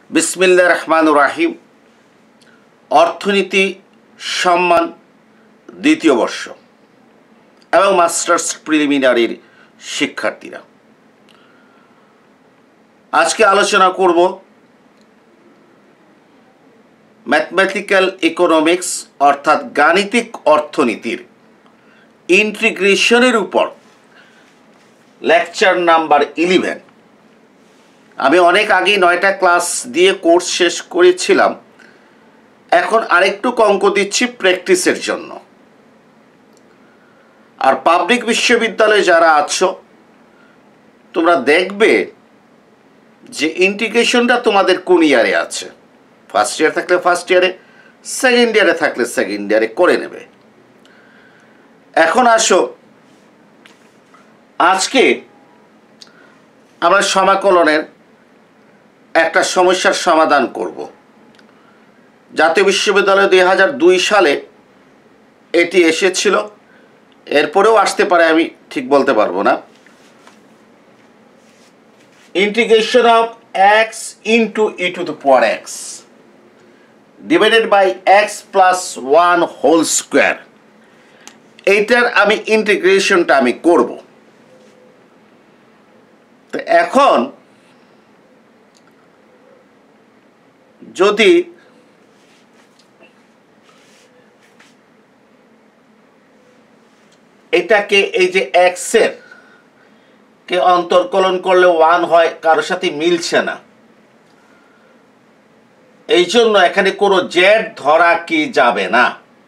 বিসমিল্লাহির রহমানির রহিম। অর্থনীতি সম্মান দ্বিতীয় বর্ষ এবং মাস্টার্স প্রিলিমিনারির শিক্ষার্থীরা, আজকে আলোচনা করব ম্যাথমেটিক্যাল ইকোনমিক্স অর্থাৎ গাণিতিক অর্থনীতির ইন্টিগ্রেশনের উপর লেকচার নাম্বার 11। আমি অনেক আগেই 9টা ক্লাস দিয়ে কোর্স শেষ করেছিলাম, এখন আরেকটু অঙ্ক দিচ্ছি প্র্যাকটিসের জন্য। আর পাবলিক বিশ্ববিদ্যালয়ে যারা আছো তোমরা দেখবে যে ইন্টিগ্রেশনটা তোমাদের কোন ইয়ারে আছে। ফার্স্ট ইয়ার থাকলে ফার্স্ট ইয়ারে, সেকেন্ড ইয়ারে থাকলে সেকেন্ড ইয়ারে করে নেবে। এখন আসো, আজকে আমরা সমাকলনের একটা সমস্যার সমাধান করব। জাতীয় বিশ্ববিদ্যালয় 2002 সালে এটি এসেছিল, এরপরেও আসতে পারে, আমি ঠিক বলতে পারবো না। Integration of x into e to the power x divided by x plus 1 whole square, এইটার আমি ইন্টিগ্রেশনটা আমি করব। তো এখন যদি এটাকে এই যে x এর কে অন্তর্কলন করলে 1 হয়, কারোর সাথে মিলছে না, এই জন্য এখানে কোনো জেড ধরা কি যাবে না।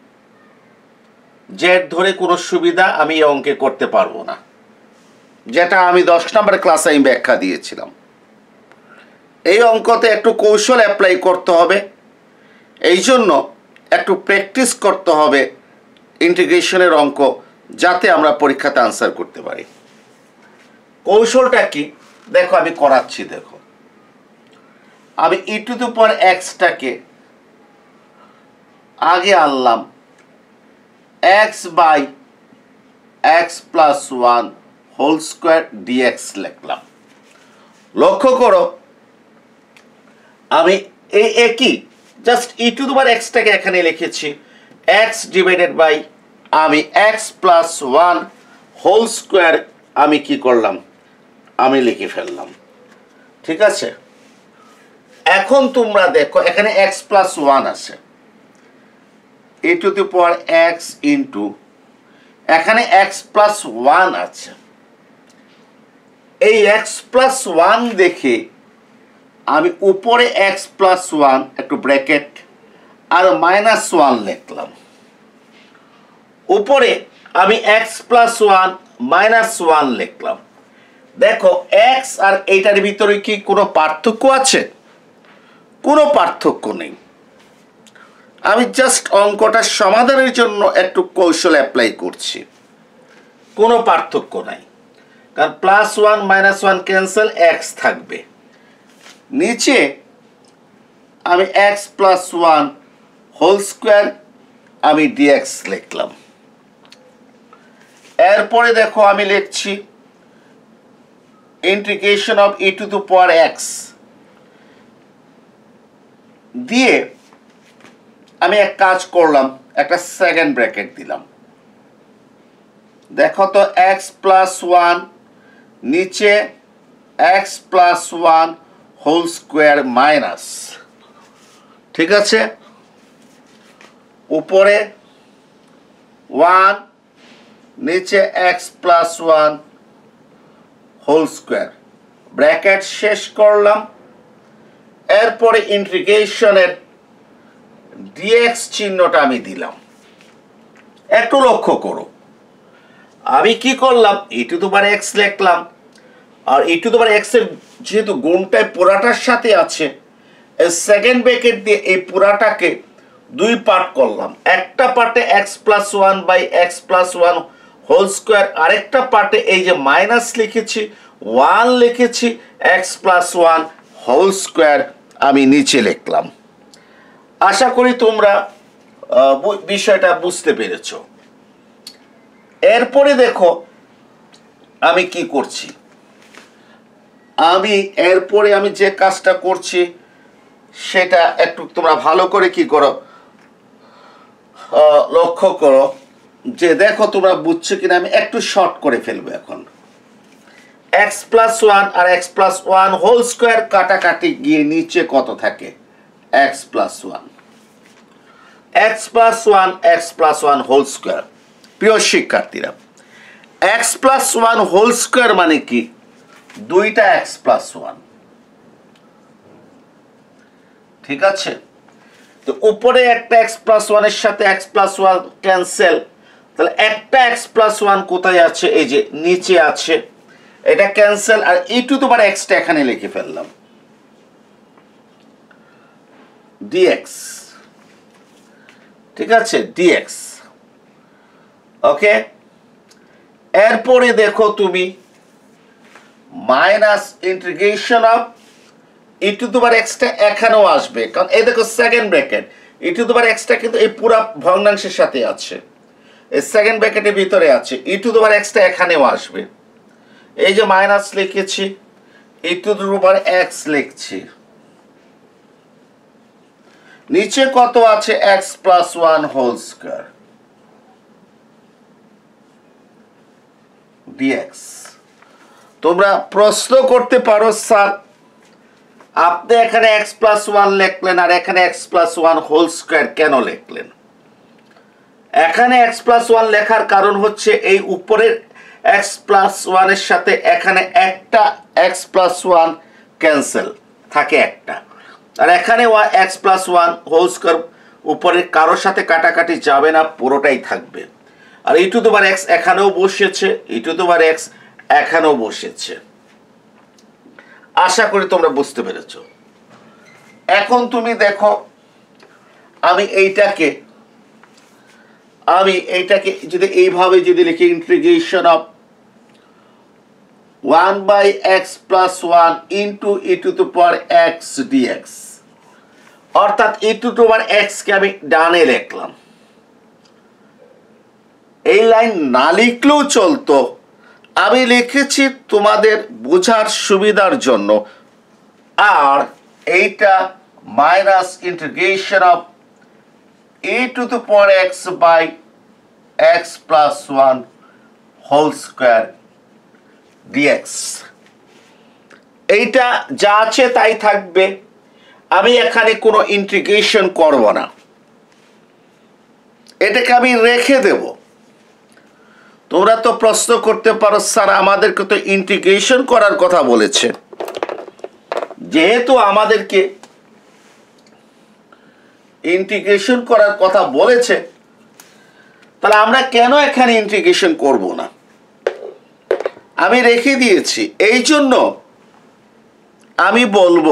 জেড ধরে কোনো সুবিধা আমি এই অঙ্কে করতে পারবো না, যেটা আমি 10 নম্বর ক্লাসে আমি ব্যাখ্যা দিয়েছিলাম। এই অঙ্কতে একটু কৌশল অ্যাপ্লাই করতে হবে, এই জন্য একটু প্র্যাকটিস করতে হবে ইন্টিগ্রেশনের অঙ্ক, যাতে আমরা পরীক্ষাতে আনসার করতে পারি। কৌশলটা কি দেখো, আমি করাচ্ছি। দেখো, আমি e to the power x টাকে আগে আনলাম, x by x plus 1 whole square dx লিখলাম। লক্ষ্য করো, আমি এই একই just e to the power x টাকে এখানে লিখেছি, x ডিভাইডেড বাই আমি x প্লাস 1 হোল স্কোয়ার আমি কি করলাম, আমি লিখে ফেললাম। ঠিক আছে, এখন তোমরা দেখো এখানে x প্লাস 1 আছে, e to the power x into এখানে x প্লাস 1 আছে। এই x প্লাস 1 দেখে আমি উপরে x প্লাস 1 একটু ব্র্যাকেট আর মাইনাস 1 লিখলাম, উপরে আমি x প্লাস 1 মাইনাস 1 লিখলাম। দেখো x আর এইটার ভিতরে কি কোনো পার্থক্য আছে? কোনো পার্থক্য নেই। আমি জাস্ট অঙ্কটা সমাধানের জন্য একটু কৌশল অ্যাপ্লাই করছি, কোনো পার্থক্য নাই, কারণ প্লাস 1 মাইনাস 1 ক্যান্সেল, x থাকবে। নিচে আমি x প্লাস 1 হোল স্কোয়ার আমি dx লিখলাম। এরপরে দেখো আমি লিখছি integration of e to the power x দিয়ে আমি এক কাজ করলাম, একটা সেকেন্ড ব্র্যাকেট দিলাম। দেখো তো x প্লাস 1 নিচে x plus 1 whole square minus, ঠিক আছে, উপরে 1 নিচে x plus 1 whole square, bracket শেষ করলাম। এরপরে ইন্টিগ্রেশনের dx চিহ্নটা আমি দিলাম। একটু লক্ষ্য করো, আমি কি করলাম, e to the power x লিখলাম, আর e to the power x এর যেহেতু গুণটাই পুরাটার সাথে আছে, এই সেকেন্ড ব্র্যাকেট দিয়ে এই পুরাটাকে দুই পার্ট করলাম। একটা পার্টে x plus 1 by x plus 1 whole square, আরেকটা পার্টে এই যে মাইনাস লিখেছি 1 লিখেছি, x প্লাস 1 হোল স্কোয়ার আমি নিচে লিখলাম। আশা করি তোমরা বিষয়টা বুঝতে পেরেছ। এরপরে দেখো আমি কি করছি, আমি এরপরে আমি যে কাজটা করছি, সেটা একটু তোমরা ভালো করে কি করো, লক্ষ্য করো যে দেখো তোমরা বুঝছো কিনা। আমি একটু শর্ট করে ফেলবো এখন। x প্লাস ওয়ান আর x plus one whole square কাটাকাটি গিয়ে নিচে কত থাকে? x plus one, x plus one, x plus one whole square. প্রিয় শিক্ষার্থীরা, x plus one whole square মানে কি? দুইটা x প্লাস ওয়ান, ঠিক আছে? তো উপরে একটা x প্লাস ওয়ানের সাথে x প্লাস ওয়ান ক্যান্সেল, তাহলে একটা x প্লাস ওয়ান কোথায় আছে? এই যে নিচে আছে, এটা ক্যান্সেল। আর e to the power x টা এখানে লিখে ফেললাম, dx, ঠিক আছে? dx, ওকে। এরপরে দেখো তুমি minus integration of e to the power x টা এখানেও আসবে, কারণ এই দেখো second bracket, e to the power x টা কিন্তু এই পুরো ভগ্নাংশের সাথে আছে, এই সেকেন্ড ব্র্যাকেটের ভিতরে আছে। ই টু দি পাওয়ার x টা এখানেও আসবে। এই যে মাইনাস লিখেছি, ই টু দি পাওয়ার x লিখছি, নিচে কত আছে? x plus one whole square dx। তোমরা প্রশ্ন করতে পারো, স্যার আপনি এখানে x প্লাস ওয়ান লিখলেন আর এখানে x plus one whole square কেন লিখলেন? এখানে x প্লাস ওয়ান লেখার কারণ হচ্ছে এই উপরের x প্লাস ওয়ানের সাথে এখানে একটা x প্লাস ওয়ান ক্যান্সেল থাকে একটা, আর এখানে x plus one whole square উপরের কারোর সাথে কাটাকাটি যাবে না, পুরোটাই থাকবে। আর e to the power x এখানেও বসেছে, ই টু দি পাওয়ার x এখানেও বসেছে। আশা করি তোমরা বুঝতে পেরেছ। এখন তুমি দেখো, আমি এইটাকে যদি এইভাবে যদি লিখি, integration of 1/x plus 1 into e to the power x dx, অর্থাৎ ই টু দি পাওয়ার x কে আমি ডানে লিখলাম। এই লাইন না লিখলেও চলতো, আমি লিখেছি তোমাদের বোঝার সুবিধার জন্য। আর এইটা minus integration of e to the power x by x plus one whole square dx। এইটা যা আছে তাই থাকবে, আমি এখানে কোনো ইন্টিগ্রেশন করব না, এটাকে আমি রেখে দেব। তোমরা তো প্রশ্ন করতে পারো, স্যার আমাদেরকে তো ইন্টিগ্রেশন করার কথা বলেছে, যেহেতু আমাদেরকে ইন্টিগ্রেশন করার কথা বলেছে, তাহলে আমরা কেন এখানে ইন্টিগ্রেশন করব না? আমি রেখে দিয়েছি। এই জন্য আমি বলবো,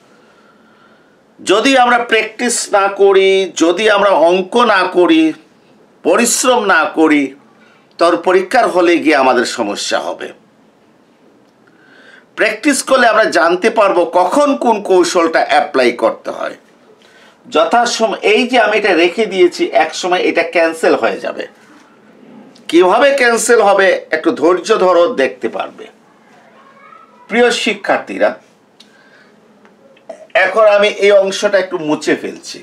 যদি আমরা প্র্যাকটিস না করি, যদি আমরা অঙ্ক না করি, পরিশ্রম না করি, তোর পরীক্ষার হলে গিয়ে আমাদের সমস্যা হবে। প্র্যাকটিস করলে আমরা জানতে পারবো কখন কোন কৌশলটা অ্যাপ্লাই করতে হয় যথাসময়। এই যে আমি এটা রেখে দিয়েছি, এক সময় এটা ক্যান্সেল হয়ে যাবে। কিভাবে ক্যান্সেল হবে একটু ধৈর্য ধরো, দেখতে পারবে। প্রিয় শিক্ষার্থীরা, এখন আমি এই অংশটা একটু মুছে ফেলছি।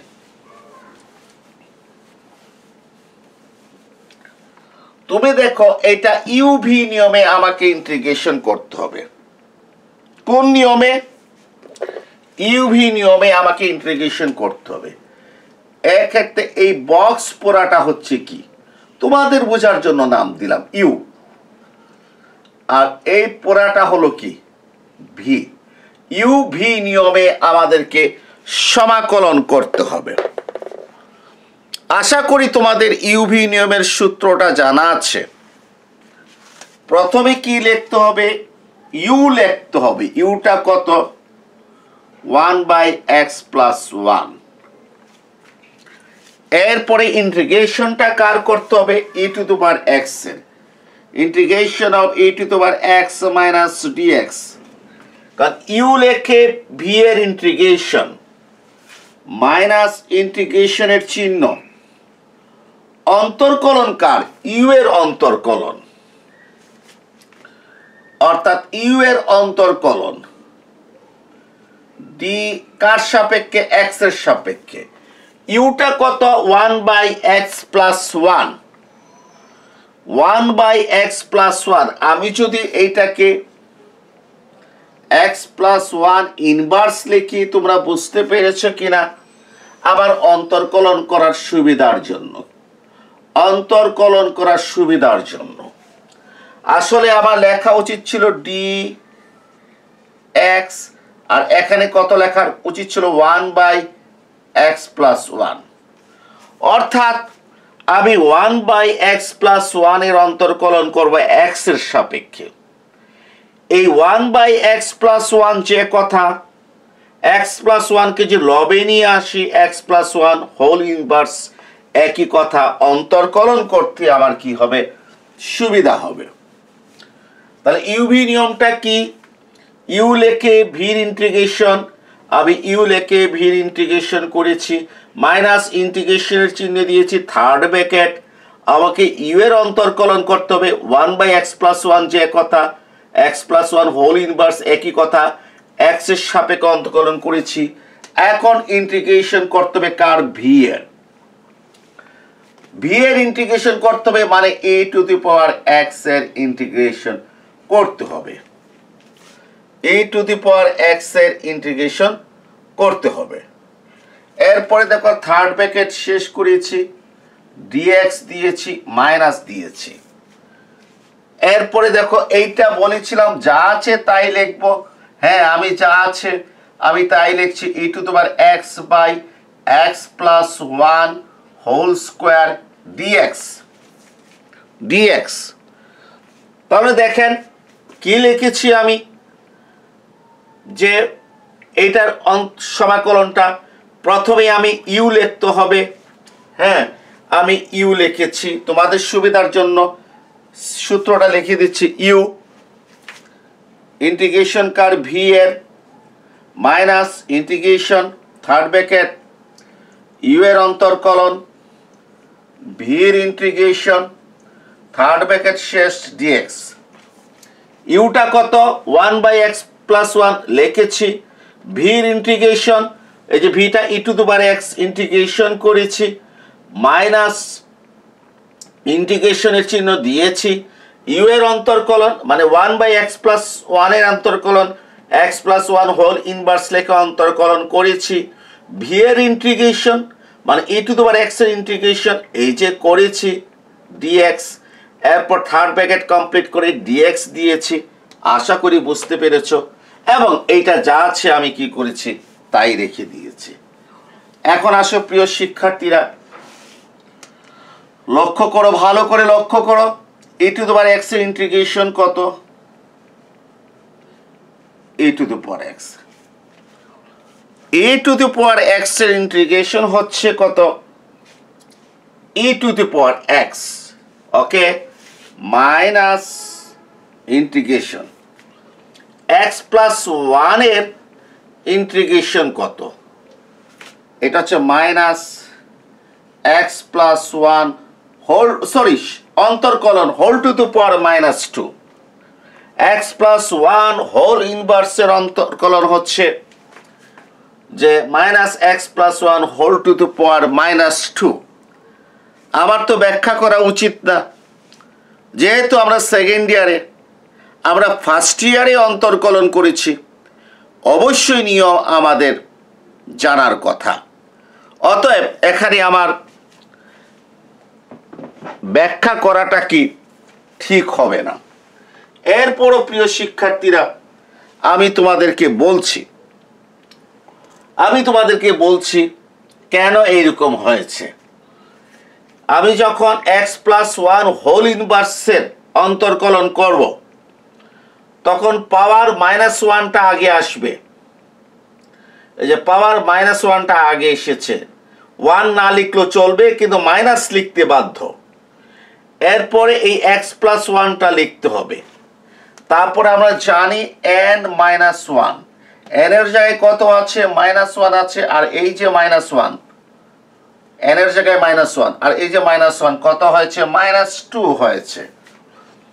তুমি দেখো, এটা ইউভি নিয়মে আমাকে ইন্টিগ্রেশন করতে হবে। কোন নিয়মে? ইউভি নিয়মে আমাকে ইন্টিগ্রেশন করতে হবে। এক্ষেত্রে এই বক্স পোড়াটা হচ্ছে কি, তোমাদের বোঝার জন্য নাম দিলাম ইউ, আর এই পোড়াটা হলো কি ভি। ইউভি নিয়মে আমাদেরকে সমাকলন করতে হবে। আশা করি তোমাদের ইউভি নিয়মের সূত্রটা জানা আছে। প্রথমে কি লিখতে হবে? ইউ লিখতে হবে। ইউটা কত? 1/x plus 1। এরপরে ইন্টিগ্রেশনটা কার করতে হবে? E to the power x এর। Integration of e to the power x minus dx। কারণ ইউ লেখে ভি এর ইন্টিগ্রেশন মাইনাস ইন্টিগ্রেশনের চিহ্ন, অন্তর্কলন কার? ইউ এর অন্তর্কলন, অর্থাৎ ইউ এর অন্তর্কলন ডি কার সাপেক্ষে এক্স এর সাপেক্ষে ইউটা কত 1/x প্লাস 1 1/x প্লাস 1 আমি যদি এইটাকে x প্লাস 1 ইনভার্স লিখি তোমরা বুঝতে পেরেছো কিনা আবার অন্তর্কলন করার সুবিধার জন্য আসলে আমার লেখা উচিত ছিল ডি এক্স আর এখানে কত লেখার উচিত ছিল 1/x প্লাস 1 অর্থাৎ আমি 1/x প্লাস 1 এর অন্তর্কলন করব x এর সাপেক্ষে এই 1/x প্লাস 1 যে কথা x প্লাস 1 কে যে লবে নিয়ে আসি x প্লাস 1 হোল ইনভার্স একই কথা অন্তর্কলন করতে আমার কি হবে সুবিধা হবে তাহলে ইউভি নিয়মটা কি ইউ লেখে ভির ইন্টিগ্রেশন আমি ইউ লেখে ভির ইন্টিগ্রেশন করেছি মাইনাস ইন্টিগ্রেশনের চিহ্ন দিয়েছি থার্ড ব্র্যাকেট আমাকে ইউ এর অন্তর্কলন করতে হবে 1/x প্লাস 1 যে কথা x প্লাস 1 হোল ইনভার্স একই কথা x এর সাপেক্ষে অন্তর্কলন করেছি এখন ইন্টিগ্রেশন করতে হবে কার ভি এর ইন্টিগ্রেশন করতে হবে মানে a to the power x এর ইন্টিগ্রেশন করতে হবে a to the power x এর ইন্টিগ্রেশন করতে হবে এরপরে দেখো থার্ড ব্র্যাকেট শেষ করেছি dx দিয়েছি মাইনাস দিয়েছি এরপরে দেখো এইটা বলেছিলাম যা আছে তাই লিখবো হ্যাঁ আমি যা আছে আমি তাই লিখছি e to the power x by x plus 1 whole square dx তাহলে দেখেন কি লিখেছি আমি যে এইটার সমাকলনটা প্রথমে আমি ইউ লিখতে হবে হ্যাঁ আমি ইউ লিখেছি তোমাদের সুবিধার জন্য সূত্রটা লিখে দিচ্ছি ইউ ইন্টিগ্রেশন কার ভি এর minus integration third bracket u এর অন্তর্কলন ভির ইন্টিগ্রেশন থার্ড ব্র্যাকেট শেষ dx ইউটা কত 1/x প্লাস 1 লিখেছি ভির ইন্টিগ্রেশন এই যে ভিটা e to the power x integration করেছি মাইনাস ইন্টিগ্রেশনের চিহ্ন দিয়েছি ইউ এর অন্তর্কলন মানে 1/x প্লাস 1 এর অন্তর্কলন x প্লাস 1 হোল ইনভার্স লেখা অন্তর্কলন করেছি ভি এর ইন্টিগ্রেশন মানে e to the power x এর ইন্টিগ্রেশন এই যে করেছি dx এরপর থার্ড ব্র্যাকেট কমপ্লিট করে dx দিয়েছি আশা করি বুঝতে পেরেছো এবং এইটা যা আছে আমি কি করেছি তাই রেখে দিয়েছি এখন আসো প্রিয় শিক্ষার্থীরা লক্ষ্য করো ভালো করে লক্ষ্য করো e to the power x এর ইন্টিগ্রেশন কত e to the power x e to the power x এর ইন্টিগ্রেশন হচ্ছে কত e to the power x okay minus integration x plus 1 এর ইন্টিগ্রেশন কত এটা হচ্ছে মাইনাস x প্লাস 1 হোল অন্তর্কলন whole to the power minus 2 x plus 1 whole ইনভার্সের অন্তর্কলন হচ্ছে যে minus x plus 1 whole to the power minus 2 আমার তো ব্যাখ্যা করা উচিত না যেহেতু আমরা সেকেন্ড ইয়ারে আমরা ফার্স্ট ইয়ারে অন্তর্কলন করেছি অবশ্যই নিয়ম আমাদের জানার কথা অতএব এখানে আমার ব্যাখ্যা করাটা কি ঠিক হবে না এরপরও প্রিয় শিক্ষার্থীরা আমি তোমাদেরকে বলছি কেন এইরকম হয়েছে আমি যখন x প্লাস 1 হোল ইনভার্সের অন্তর্কলন করব তখন পাওয়ার মাইনাস 1টা আগে আসবে এই যে পাওয়ার মাইনাস 1টা আগে এসেছে 1 না লিখলেও চলবে কিন্তু মাইনাস লিখতে বাধ্য এরপরে এই x প্লাস 1টা লিখতে হবে তারপরে আমরা জানি n মাইনাস 1 n এর জায়গায় কত আছে মাইনাস 1 আছে আর এই যে মাইনাস 1 n এর জায়গায় মাইনাস 1 আর এই যে মাইনাস 1 কত হয়েছে মাইনাস 2 হয়েছে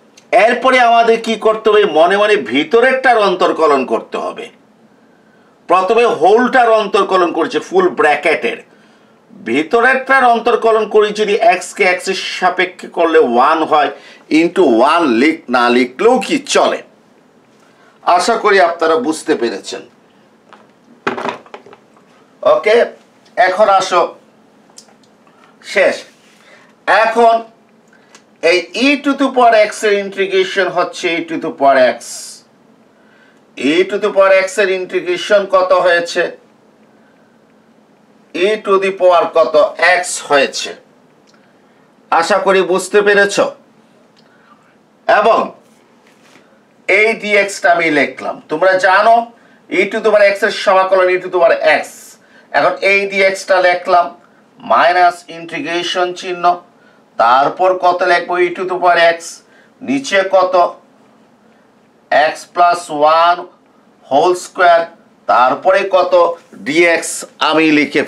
এরপরে আমাদের কি করতে হবে মনে মনে ভিতরেরটার অন্তর্কলন করতে হবে প্রথমে হোলটার অন্তর্কলন করেছে ফুল ব্র্যাকেটের, ভিতরেরটার অন্তর্কলন করি যদি এক্স কে এক্স এর সাপেক্ষে করলে 1 হয়, ইন্টু 1 না লিখলেও কি চলে। আশা করি আপনারা বুঝতে পেরেছেন। ওকে, এখন আসো শেষ। এখন এই e to the power x এর ইন্টিগ্রেশন হচ্ছে e to the power x. E to the power x এর ইন্টিগ্রেশন কত হয়েছে? ই টু দি পাওয়ার কত এক্স হয়েছে। আশা করি বুঝতে পেরেছ। এবং এই ডিএক্সটা আমি লিখলাম, তোমরা জানো ই টু দি পাওয়ার এক্স এর সমাকলন ই টু দি পাওয়ার এক্স। এখন এই ডিএক্সটা লিখলাম মাইনাস ইন্টিগ্রেশন চিহ্ন, তারপর কত লিখবো ই টু দি পাওয়ার এক্স, নিচে কত এক্স প্লাস 1 হোল স্কোয়ার, তারপরে কত ডিএক্স আমি লিখে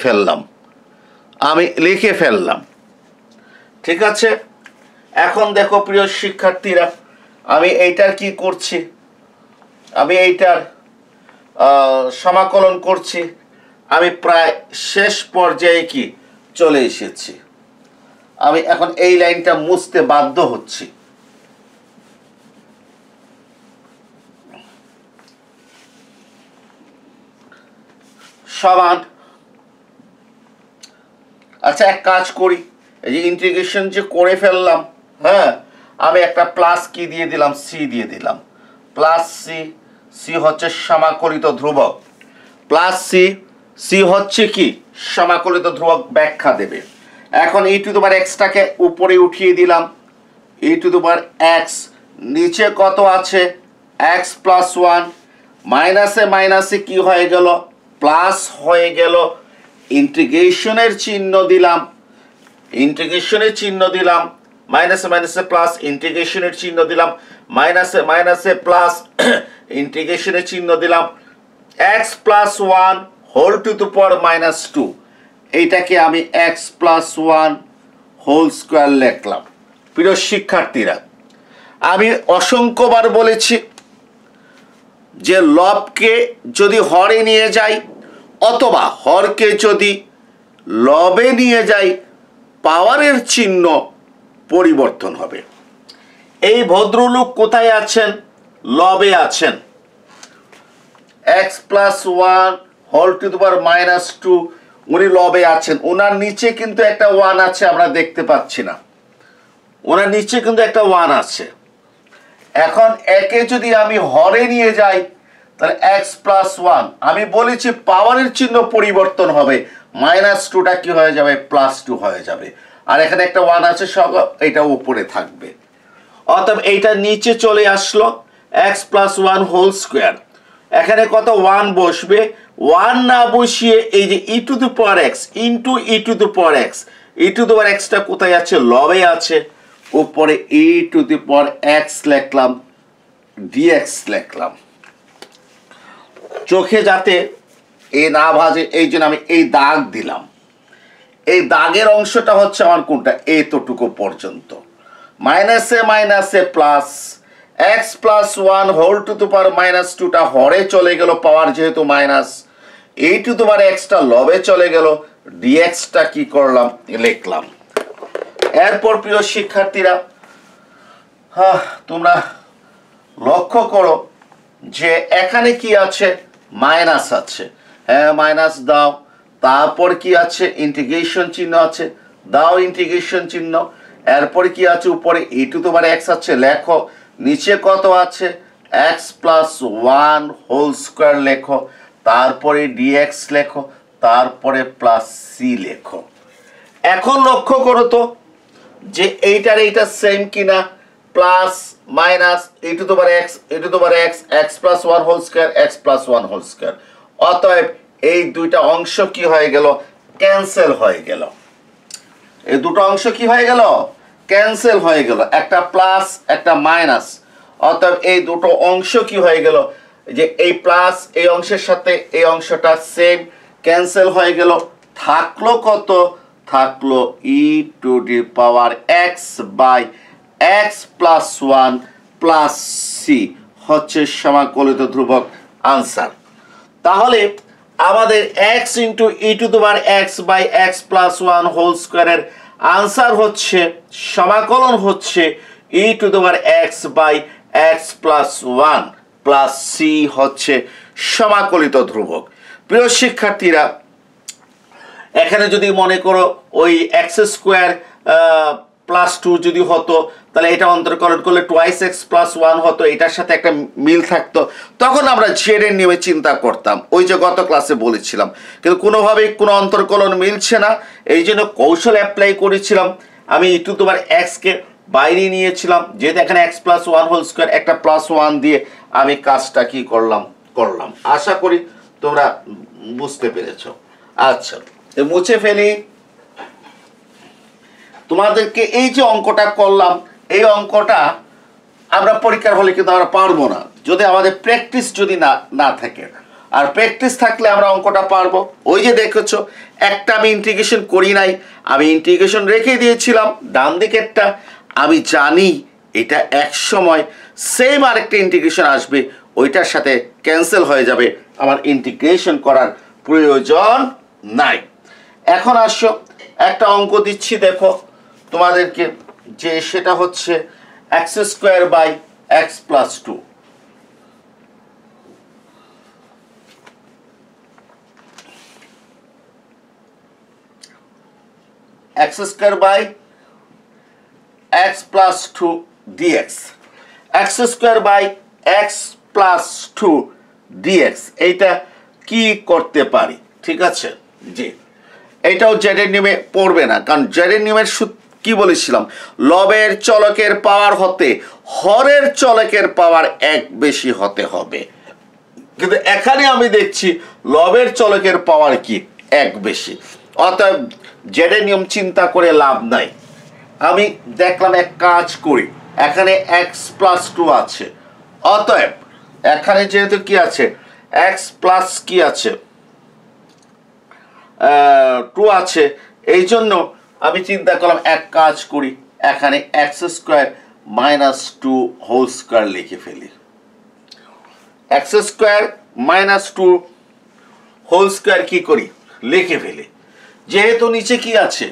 ফেললাম। ঠিক আছে, এখন দেখো প্রিয় শিক্ষার্থীরা, আমি এইটার কি করছি, আমি এইটার সমাকলন করছি। আমি প্রায় শেষ পর্যায়ে কি চলে এসেছি। আমি এখন এই লাইনটা মুছতে বাধ্য হচ্ছি। সমান, আচ্ছা এক কাজ করি, এই যে ইন্টিগ্রেশন যে করে ফেললাম, হ্যাঁ, আমি একটা প্লাস কি দিয়ে দিলাম, সি দিয়ে দিলাম, প্লাস সি। সি হচ্ছে সমাকলিত ধ্রুবক, প্লাস সি হচ্ছে কি সমাকলিত ধ্রুবক ব্যাখ্যা দেবে। এখন ই টু দি পাওয়ার এক্সটাকে উপরে উঠিয়ে দিলাম, ই টু দি পাওয়ার এক্স, নিচে কত আছে এক্স প্লাস 1, মাইনাসে মাইনাসে কি হয়ে গেল প্লাস হয়ে গেল, ইন্টিগ্রেশনের চিহ্ন দিলাম, মাইনাসে মাইনাসে প্লাস, ইন্টিগ্রেশনের চিহ্ন দিলাম, মাইনাসে মাইনাসে প্লাস, ইন্টিগ্রেশনের চিহ্ন দিলাম, x plus 1 whole to the power minus 2, এইটাকে আমি এক্স প্লাস 1 হোল স্কোয়ার লিখলাম। প্রিয় শিক্ষার্থীরা, আমি অসংখ্যবার বলেছি যে লবকে যদি হরে নিয়ে যাই অথবা হরকে যদি লবে নিয়ে যাই, পাওয়ারের চিহ্ন পরিবর্তন হবে। এই ভদ্রলোক কোথায় আছেন? লবে আছেন। X plus 1 whole to the power minus 2, উনি লবে আছেন। ওনার নিচে কিন্তু একটা 1 আছে, আমরা দেখতে পাচ্ছি না, ওনার নিচে কিন্তু একটা 1 আছে। এখন একে যদি আমি হরে নিয়ে যাই তাহলে এক্স প্লাস 1, আমি বলেছি পাওয়ারের চিহ্ন পরিবর্তন হবে, মাইনাস 2টা কি হয়ে যাবে প্লাস 2 হয়ে যাবে, আর এখানে একটা 1 আছে, সব এটা উপরে থাকবে। অতএব এইটা নিচে চলে আসলো এক্স প্লাস 1 হোল স্কোয়ার। এখানে কত 1 বসবে, 1 না বসিয়ে এই যে e to the power x into e to the power x, e to the power এক্সটা কোথায় আছে? লবে আছে। উপরে e to the power x লিখলাম, ডিএক্স লিখলাম। চোখে যাতে এ না ভাজে এই জন্য আমি এই দাগ দিলাম। এই দাগের অংশটা হচ্ছে আমার কোনটা? এতটুকু পর্যন্ত। মাইনাসে মাইনাসে plus, x plus 1 whole to the power minus 2টা হরে চলে গেল, পাওয়ার যেহেতু minus, e to the power এক্সটা লবে চলে গেল, ডিএক্সটা কি করলাম লিখলাম। এরপর প্রিয় শিক্ষার্থীরা, তোমরা লক্ষ্য করো যে এখানে কি আছে? মাইনাস আছে, হ্যাঁ মাইনাস দাও। তারপর কি আছে? ইন্টিগ্রেশন চিহ্ন আছে, দাও ইন্টিগ্রেশন চিহ্ন। এরপর কি আছে? উপরে e to the power x আছে, লেখো। নিচে কত আছে? এক্স প্লাস 1 হোল স্কোয়ার লেখো, তারপরে ডিএক্স লেখো, তারপরে প্লাস সি লেখো। এখন লক্ষ্য করো তো যে এইটার এইটা সেম কিনা, plus minus e to the power x, e to the power x, x plus 1 whole square, x plus 1 whole square. অতএব এই দুইটা অংশ কি হয়ে গেল? ক্যান্সেল হয়ে গেল। এই দুটো অংশ কি হয়ে গেল? ক্যান্সেল হয়ে গেল, একটা প্লাস একটা মাইনাস। অতএব এই দুটো অংশ কি হয়ে গেল? যে এই প্লাস এই অংশের সাথে এই অংশটা সেম, ক্যান্সেল হয়ে গেল। থাকলো কত? থাকলো e to the power x by x plus 1 plus c, হচ্ছে সমাকলিত ধ্রুবক আনসার। তাহলে আমাদের x into e to the power x by x plus 1 whole স্কয়ারের আনসার হচ্ছে সমাকলন হচ্ছে e to the power x by x plus 1 plus c হচ্ছে সমাকলিত ধ্রুবক। প্রিয় শিক্ষার্থীরা, এখানে যদি মনে করো ওই x স্কয়ার প্লাস 2 যদি হতো তাহলে এটা অন্তর্কলন করলে 2x প্লাস 1 হতো, এটার সাথে একটা মিল থাকতো, তখন আমরা জেড এর নিয়মে চিন্তা করতাম, ওই যে গত ক্লাসে বলেছিলাম। কিন্তু কোনোভাবেই কোনো অন্তর্কলন মিলছে না, এই জন্য কৌশল অ্যাপ্লাই করেছিলাম। আমি ই টু দি পাওয়ার x কে বাইরে নিয়েছিলাম, যেহেতু এখানে x প্লাস 1 হোল স্কয়ার, একটা প্লাস 1 দিয়ে আমি কাজটা কি করলাম। আশা করি তোমরা বুঝতে পেরেছো। আচ্ছা, মুছে ফেলি। তোমাদেরকে এই যে অঙ্কটা করলাম, এই অঙ্কটা আমরা পরীক্ষার হলে কিন্তু আমরা পারবো না যদি আমাদের প্র্যাকটিস যদি না থাকে। আর প্র্যাকটিস থাকলে আমরা অঙ্কটা পারবো। ওই যে দেখেছো, একটা আমি ইন্টিগ্রেশন করি নাই, আমি ইন্টিগ্রেশন রেখে দিয়েছিলাম ডান দিকেরটা। আমি জানি এটা এক সময় সেম আরেকটা ইন্টিগ্রেশন আসবে, ওইটার সাথে ক্যান্সেল হয়ে যাবে, আমার ইন্টিগ্রেশন করার প্রয়োজন নাই। এখন আসো, একটা অঙ্ক দিচ্ছি দেখো তোমাদেরকে, যে সেটা হচ্ছে x square by x plus 2। x square by x plus 2 dx, x square by x plus 2 dx, এইটা কি করতে পারি? ঠিক আছে, জি, এইটাও জেড এর নিয়মে পড়বে না, কারণ জেড এর নিয়মের কি বলেছিলাম, লবের চলকের পাওয়ার হতে হরের চলকের পাওয়ার এক বেশি হতে হবে। কিন্তু এখানে আমি দেখছি লবের চলকের পাওয়ার কি এক বেশি, অতএব জেড এর নিয়ম চিন্তা করে লাভ নাই। আমি দেখলাম এক কাজ করি, এখানে x প্লাস 2 আছে, অতএব এখানে যেহেতু কি আছে x প্লাস কি আছে 2 আছে, এই জন্য আমি চিন্তা করলাম এক কাজ করি, এখানে x square minus 2 whole square লিখে ফেলি। x square minus 2 whole square কি করি, লিখে ফেলি। যেহেতু নিচে কি আছে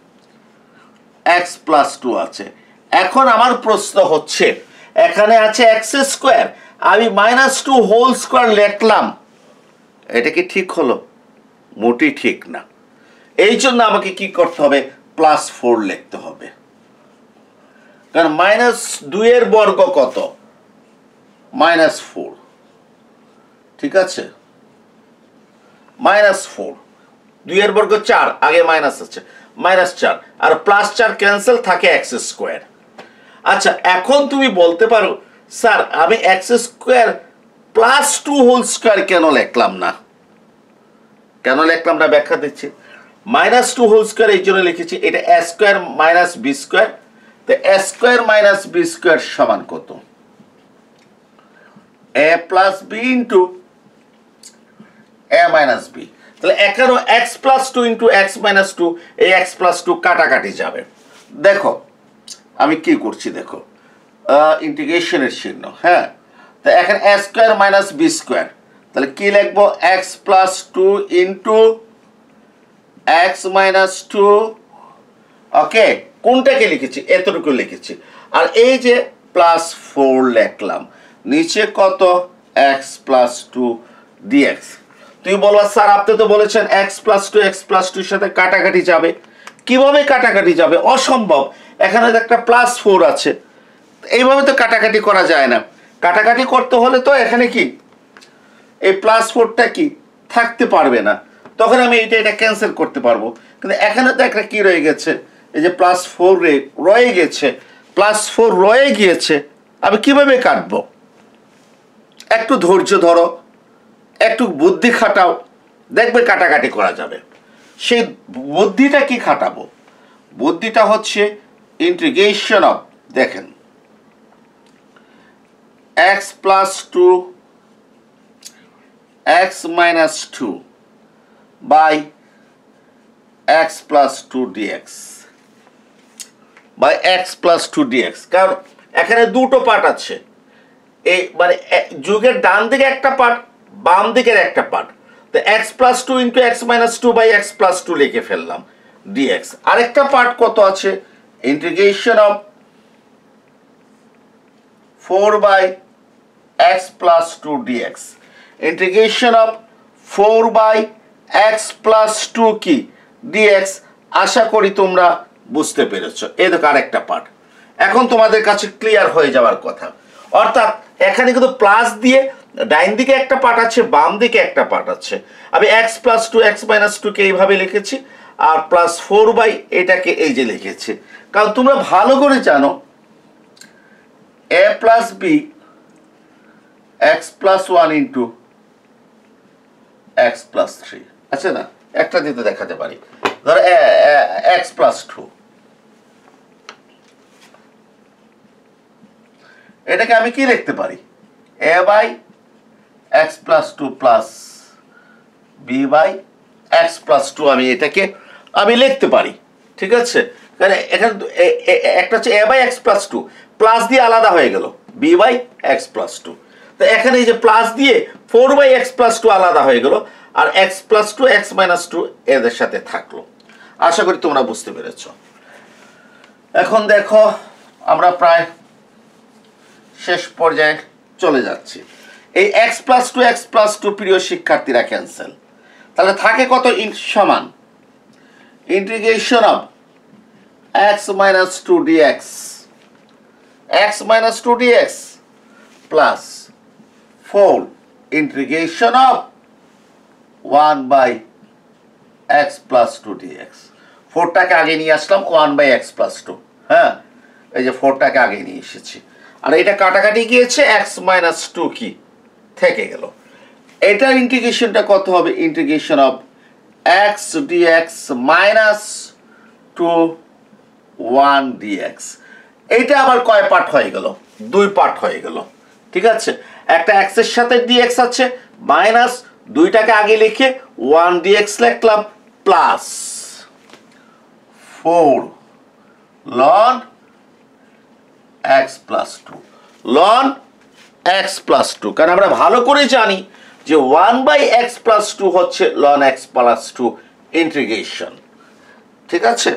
x প্লাস 2 আছে, এখন আমার প্রশ্ন হচ্ছে এখানে আছে x স্কয়ার, আমি মাইনাস 2 হোল স্কয়ার লিখলাম, এটা কি ঠিক হলো? মোটেই ঠিক না। এই জন্য আমাকে কি করতে হবে, প্লাস 4 লিখতে হবে, কারণ মাইনাস 2 এর বর্গ কত, মাইনাস 4। ঠিক আছে, মাইনাস 4, 2 এর বর্গ 4, আগে মাইনাস আছে, মাইনাস 4 আর প্লাস 4 ক্যান্সেল, থাকে x স্কয়ার। আচ্ছা, এখন তুমি বলতে পারো স্যার আমি x square plus 2 whole square কেন লিখলাম না? কেন লিখলাম না ব্যাখ্যা দিচ্ছি। মাইনাস 2 হোল স্কয়ার এই জন্য লিখেছি, এটা a square minus b square, তো a square minus b square সমান কত, a plus b into a minus b। তাহলে এখানেও x plus 2 into x minus 2, এই x প্লাস 2 কাটাকাটি যাবে। দেখো আমি কি করছি, দেখো ইন্টিগ্রেশনের চিহ্ন, হ্যাঁ, তো এখানে a square minus b square, তাহলে কি লিখবো, x plus 2 into x minus 2, okay, কোনটাকে লিখেছি, এতটুকু লিখেছি, আর এই যে প্লাস 4 লিখলাম, নিচে কত x প্লাস 2 dx। তুই বলবা স্যার আপনি তো বলেছেন x প্লাস 2 x প্লাস 2 এর সাথে কাটাকাটি যাবে, কিভাবে কাটাকাটি যাবে? অসম্ভব, এখানে একটা প্লাস 4 আছে, এইভাবে তো কাটাকাটি করা যায় না। কাটাকাটি করতে হলে তো এখানে কি এই প্লাস 4টা কি থাকতে পারবে না, তখন আমি এটা ক্যান্সেল করতে পারবো। কিন্তু এখানে তো একটা কি রয়ে গেছে, এই যে প্লাস 4 রয়ে গেছে, প্লাস 4 রয়ে গিয়েছে, আমি কিভাবে কাটবো? একটু ধৈর্য ধরো, একটু বুদ্ধি খাটাও, দেখবে কাটাকাটি করা যাবে। সেই বুদ্ধিটা কি খাটাবো? বুদ্ধিটা হচ্ছে ইন্টিগ্রেশন অফ, দেখেন x plus 2 x minus 2 by x plus 2 dx by x plus 2 dx। কারণ এখানে দুটো পার্ট আছে, এই মানে যুগের ডান দিকে একটা পার্ট, বাম দিকের একটা পার্ট, তো x plus two into x minus two by x plus two লিখে ফেললাম ডিএক্স। আরেকটা পার্ট কত আছে, integration of 4 by x plus two dx. Integration of 4 by x plus two কি ডিএক্স। আশা করি তোমরা বুঝতে পেরেছো। এই দেখো আরেকটা পার্ট, এখন তোমাদের কাছে ক্লিয়ার হয়ে যাওয়ার কথা। অর্থাৎ এখানে কিন্তু প্লাস দিয়ে ডাইন দিকে একটা পার্ট আছে, বাম দিকে একটা পার্ট আছে। আমি x plus two x minus টুকে এইভাবে লিখেছি, আর প্লাস 4 বাই এটাকে এই যে লিখেছি। কারণ তোমরা ভালো করে জানো a plus b x plus one into x plus three আছে না, একটা দিতে দেখাতে পারি। ধরো এক্স প্লাস টু, এটাকে আমি কি লিখতে পারি, a by x plus two plus b by x plus two, আমি এটাকে আমি লিখতে পারি। ঠিক আছে, কারণ এখানে একটা হচ্ছে a by x plus two, plus দিয়ে আলাদা হয়ে গেল b by x plus two. তো এখানে এই যে প্লাস দিয়ে 4 বাই এক্স প্লাস টু আলাদা হয়ে গেল, আর x plus two x minus two এদের সাথে থাকলো। আশা করি তোমরা বুঝতে পেরেছ। এখন দেখো আমরা প্রায় শেষ পর্যায়ে চলে যাচ্ছি। এই এক্স প্লাস টু প্রিয় শিক্ষার্থীরা ক্যান্সেল, তাহলে থাকে কত সমান integration of x minus two dx, x minus two dx plus 4 integration of 1 by x plus two dx. 4টাকে আগে নিয়ে আসলাম 1 বাই এক্স প্লাস টু। হ্যাঁ, এই যে 4টাকে আগে নিয়ে এসেছি, আর এটা কাটাকাটি গিয়েছে, এক্স মাইনাস টু কি থেকে গেল। এটার ইন্টিগ্রেশনটা কত হবে, integration of x dx minus two 1 dx. এইটা আবার কয় পার্ট হয়ে গেল, 2 পার্ট হয়ে গেল। ঠিক আছে, একটা এক্স এর সাথে ডিএক্স আছে, মাইনাস 2টাকে আগে লিখে 1 ডিএক্স লিখলাম, plus 4 ln x plus two, ln x plus two. কারণ আমরা ভালো করে জানি যে 1 বাই এক্স প্লাস টু হচ্ছে ln x plus two integration. ঠিক আছে,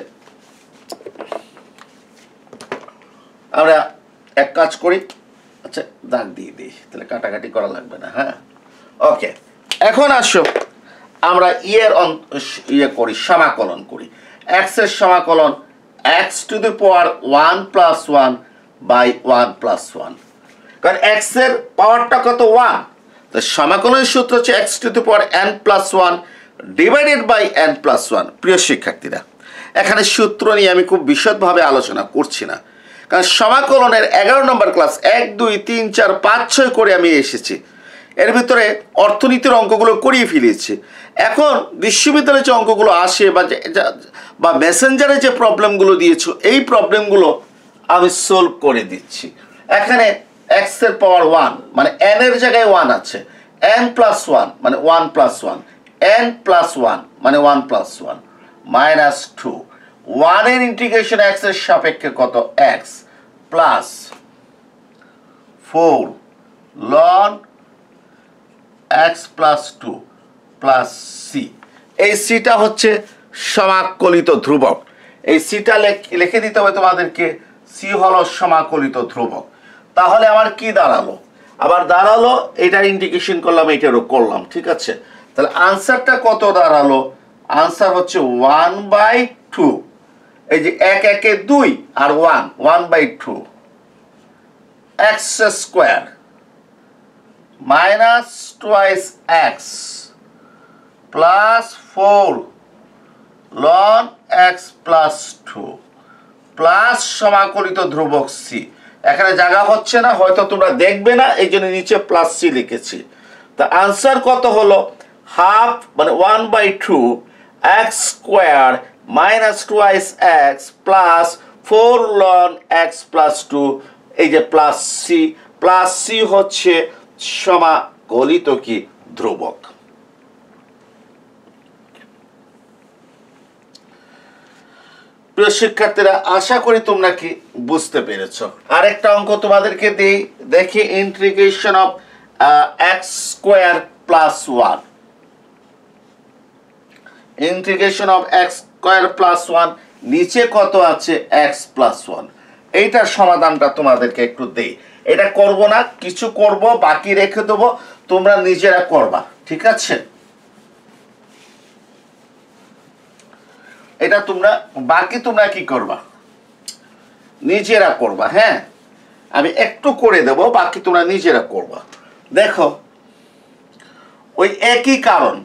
আমরা এক কাজ করি, আচ্ছা দাগ দিয়ে দিই, তাহলে কাটাকাটি করা লাগবে না। হ্যাঁ, ওকে। এখন আসো আমরা ইয়ে করি, সমাকলন করি। এক্স এর সমাকলন x to the power 1 plus 1 by 1 plus 1। কারণ এক্স এর পাওয়ারটা কত 1, তো সমাকলনের সূত্র হচ্ছে x to the power n plus 1 divided by n plus 1। প্রিয় শিক্ষার্থীরা, এখানে সূত্র নিয়ে আমি খুব বিশদভাবে আলোচনা করছি না, কারণ সমাকলনের 11 নম্বর ক্লাস 1 2 3 4 5 6 করে আমি এসেছি। এর ভিতরে অর্থনীতির অঙ্কগুলো করিয়ে ফেলেছি। এখন বিশ্ববিদ্যালয়ে যে অঙ্কগুলো আসে বা মেসেঞ্জারে যে প্রবলেমগুলো দিয়েছো, এই প্রবলেমগুলো আমি সলভ করে দিচ্ছি। এখানে এক্স এর পাওয়ার 1 মানে n এর জায়গায় 1 আছে, n প্লাস 1 মানে 1 প্লাস 1, n প্লাস 1 মানে 1 প্লাস 1 মাইনাস 2। 1 এর ইন্টিগ্রেশন এক্স এর সাপেক্ষে কত, x plus 4 ln x plus 2 plus c. এই সিটা হচ্ছে সমাকলিত ধ্রুবক। এই সিটা লিখে দিতে হবে তোমাদেরকে, সি হলো সমাকলিত ধ্রুবক। তাহলে আমার কি দাঁড়ালো, আবার দাঁড়ালো এটার ইন্টিগ্রেশন করলাম, এটারও করলাম। ঠিক আছে, তাহলে আনসারটা কত দাঁড়ালো, আনসার হচ্ছে 1 বাই 2। এই যে 1 1 এ 2 আর 1 by 2 x square minus twice x plus 4 ln x plus 2 plus সমাকলিত ধ্রুবক সি। এখানে জায়গা হচ্ছে না, হয়তো তোমরা দেখবে না, এই জন্য নিচে প্লাস সি লিখেছি। তা আনসার কত হলো, হাফ মানে 1 by 2 x square minus twice x plus 4 ln x plus 2, এই যে প্লাস সি হচ্ছে সমাকলিত কি ধ্রুবক। প্রিয় শিক্ষার্থীরা, আশা করি তোমরা কি বুঝতে পেরেছো। আরেকটা অঙ্ক তোমাদেরকে দিই, দেখি integration of x square plus 1। Integration of x square plus one, নিচে কত আছে এক্স প্লাস ওয়ান। এইটার সমাধানটা তোমাদেরকে একটু দেই, এটা করব না, কিছু করব বাকি রেখে দেবো, তোমরা নিজেরা করবা, ঠিক আছে? এটা তোমরা বাকি তোমরা কি করবা, নিজেরা করবা। হ্যাঁ, আমি একটু করে দেব, বাকি তোমরা নিজেরা করবা। দেখো, ওই একই কারণ,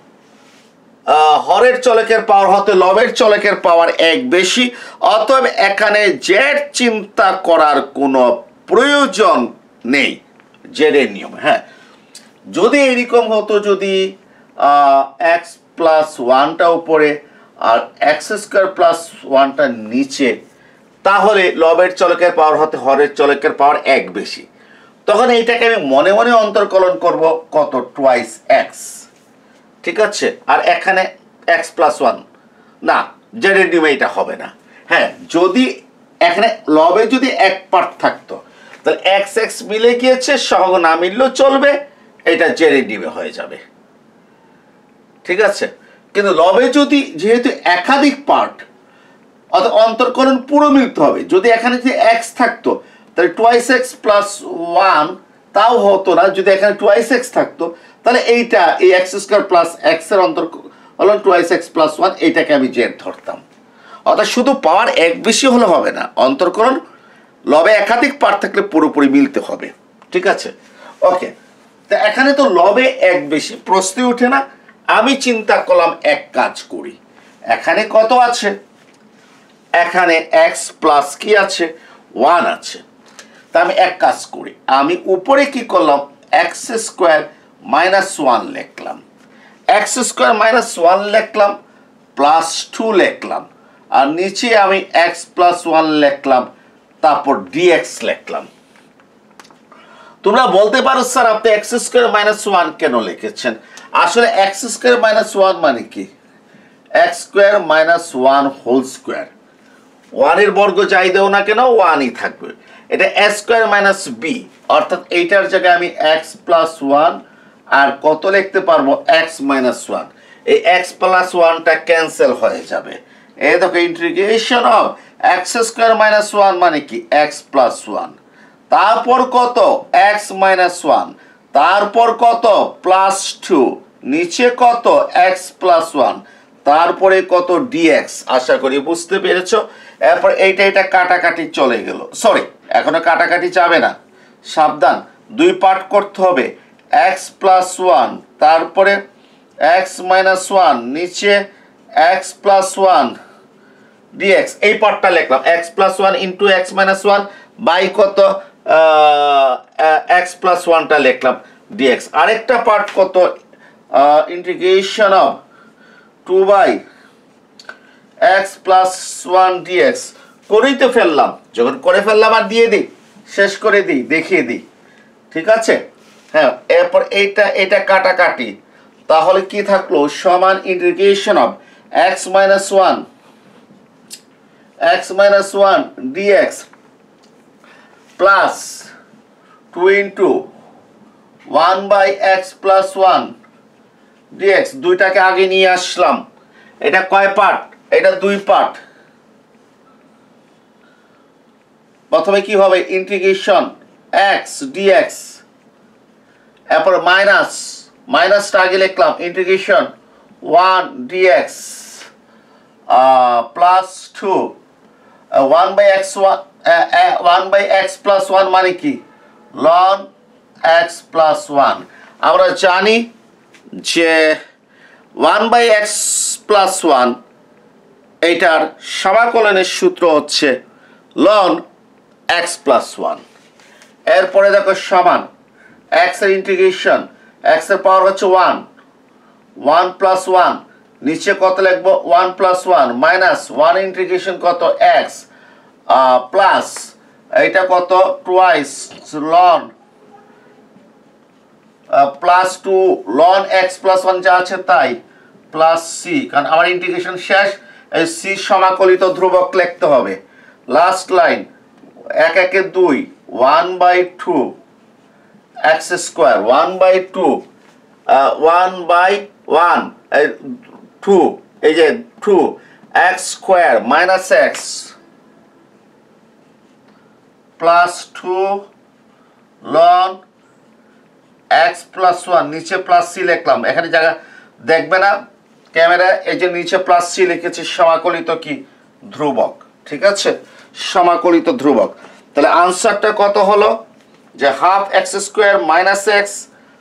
হরের চলকের পাওয়ার হতে লবের চলকের পাওয়ার এক বেশি, অতএব এখানে জেড চিন্তা করার কোনো প্রয়োজন নেই জেডের নিয়ম। হ্যাঁ, যদি এরকম হতো, যদি এক্স প্লাস ওয়ানটা উপরে আর এক্স স্কোয়ার প্লাস ওয়ানটা নিচে, তাহলে লবের চলকের পাওয়ার হতে হরের চলকের পাওয়ার এক বেশি, তখন এইটাকে আমি মনে মনে অন্তর্কলন করব কত, টুয়াইস এক্স, ঠিক আছে? আর এখানে এক্স প্লাস ওয়ান না, জেডের নিয়মে এটা হবে না। হ্যাঁ, যদি এখানে লবে যদি এক পার্ট থাকতো, তাহলে এক্স এক্স মিলে গিয়েছে, সহগ না মিললেও চলবে, এটা জেডের নিয়মে হয়ে যাবে, ঠিক আছে? কিন্তু লবে যদি যেহেতু একাধিক পার্ট, অর্থাৎ অন্তর্কলন পুরো মিলতে হবে। যদি এখানে যদি এক্স থাকতো, তাহলে টুয়াইস এক্স প্লাস ওয়ান তাও হতো না। যদি এখানে টুয়াইস এক্স থাকতো, তাহলে এইটা এই এক্স স্কোয়ার প্লাস এক্স এর অন্তর্কলন টুয়াইস এক্স প্লাস ওয়ান, এইটাকে আমি জেড ধরতাম। অর্থাৎ শুধু পাওয়ার এক বেশি হলে হবে না, অন্তর্কলন লবে একাধিক পার্ট থাকলে পুরোপুরি মিলতে হবে, ঠিক আছে? ওকে, তো এখানে তো লবে এক বেশি, প্রশ্নই উঠে না। আমি চিন্তা করলাম এক কাজ করি, এখানে কত আছে, এখানে এক্স প্লাস কি আছে, ওয়ান আছে। তা আমি এক কাজ করি, আমি উপরে কি করলাম, এক্স স্কোয়ার মাইনাস ওয়ান লিখলাম, এক্স স্কোয়ার মাইনাস ওয়ান লিখলাম, প্লাস টু লিখলাম, আর নিচে আমি এক্স প্লাস ওয়ান লিখলাম, তারপর ডিএক্স লিখলাম। তোমরা বলতে পারো স্যার আপনি এক্স স্কোয়ার মাইনাস ওয়ান কেন লিখেছেন? আসলে এক্স স্কোয়ার মাইনাস ওয়ান মানে কি, x square minus one whole square, ওয়ানের বর্গ যাই দেও না কেন ওয়ানই থাকবে। এটা এক্স স্কোয়ার মাইনাস বি, অর্থাৎ এইটার জায়গায় আমি এক্স প্লাস ওয়ান আর কত লিখতে পারবো, এক্স মাইনাস ওয়ান। এই এক্স প্লাস ওয়ানটা ক্যান্সেল হয়ে যাবে। এই দেখো, integration of x square minus one মানে কি, এক্স প্লাস ওয়ান, তারপর কত, এক্স মাইনাস ওয়ান, তারপর কত, প্লাস টু, নিচে কত, এক্স প্লাস ওয়ান, তারপরে কত, ডিএক্স। আশা করি বুঝতে পেরেছো। এরপর এইটা কাটাকাটি চলে গেল, সরি এখনো কাটাকাটি যাবে না, সাবধান, দুই পার্ট করতে হবে, এক্স প্লাস ওয়ান, তারপরে এক্স মাইনাস ওয়ান, নিচে এক্স প্লাস ওয়ান ডিএক্স। এই পার্টটা লিখলাম, x plus one into x minus one by কত, এক্স প্লাস ওয়ানটা লিখলাম ডিএক্স। আরেকটা পার্ট কত, integration of two by x plus one dx. করেই তো ফেললাম, যখন করে ফেললাম আর দিয়ে দিই, শেষ করে দিই, দেখিয়ে দিই, ঠিক আছে? হ্যাঁ, এরপর এটা কাটাকাটি, তাহলে কি থাকলো, সমান integration of x minus one dx plus two into one by x plus one dx. দুইটাকে আগে নিয়ে আসলাম, এটা কয় পার্ট, এটা দুই পার্ট। প্রথমে কি হবে, ইন্টিগ্রেশন এক্স ডিএক্স, এরপর মাইনাসটা আগে লিখলাম, integration one dx plus two one by x plus one মানে কি, লন এক্স প্লাস ওয়ান। আমরা জানি যে one by x plus one এইটার সমাকলনের সূত্র হচ্ছে লন এক্স প্লাস ওয়ান। এরপরে দেখো সমান এক্স এর ইন্টিগ্রেশন, এক্স এর পাওয়ার হচ্ছে ওয়ান, ওয়ান প্লাস ওয়ান, নিচে কত লিখবো, one plus one minus one integration কত, এক্স প্লাস এইটা কত, twice ln plus two ln x plus one যা আছে তাই, প্লাস সি, কারণ আমার ইন্টিগ্রেশন শেষ, এই সি সমাকলিত ধ্রুবক লিখতে হবে। লাস্ট লাইন, এক একে দুই, one by two x square, one by two, one by one two এই যে true x square minus x plus 2 ln x plus 1, নিচে প্লাস সি লিখলাম, এখানে জায়গা দেখবে না ক্যামেরা, এই যে নিচে প্লাস সি লিখেছি, সমাকলিত কি ধ্রুবক, ঠিক আছে, সমাকলিত ধ্রুবক। তাহলে আনসারটা কত হলো যে half x square minus x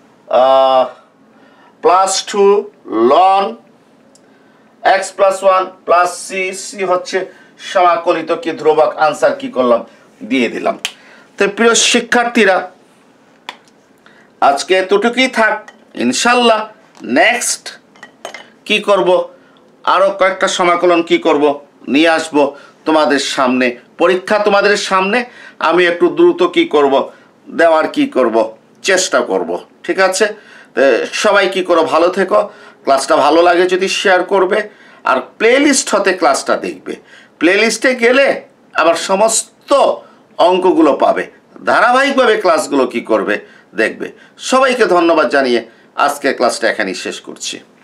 plus 2 ln x plus 1 plus c, c হচ্ছে সমাকলিত কি ধ্রুবক। আনসার কি করলাম, দিয়ে দিলাম। তো প্রিয় শিক্ষার্থীরা, আজকে এতটুকুই থাক, ইনশাল্লাহ নেক্সট কি করব, আরো কয়েকটা সমাকলন কি করব নিয়ে আসব তোমাদের সামনে, পরীক্ষা তোমাদের সামনে আমি একটু দ্রুত কি করব দেওয়ার কি করব চেষ্টা করব, ঠিক আছে। সবাই কি করো, ভালো থেকো, ক্লাসটা ভালো লাগে যদি শেয়ার করবে, আর প্লেলিস্ট হতে ক্লাসটা দেখবে, প্লেলিস্টে গেলে আবার সমস্ত অঙ্কগুলো পাবে, ধারাবাহিকভাবে ক্লাসগুলো কি করবে দেখবে। সবাইকে ধন্যবাদ জানিয়ে আজকের ক্লাসটা এখানেই শেষ করছি।